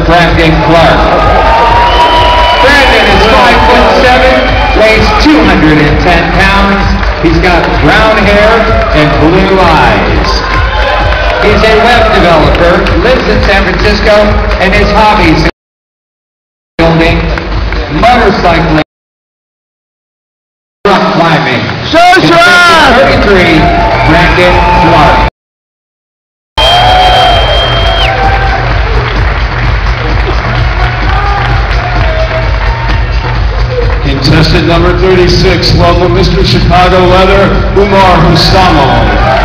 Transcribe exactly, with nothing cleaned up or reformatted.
Brandon Clark. Brandon is five foot seven, weighs two hundred ten pounds. He's got brown hair and blue eyes. He's a web developer, lives in San Francisco, and his hobbies include building, motorcycling, rock climbing. thirty-three, Brandon Clark. Contestant number thirty-six, welcome Mister Chicago Leather, Umar Husamo.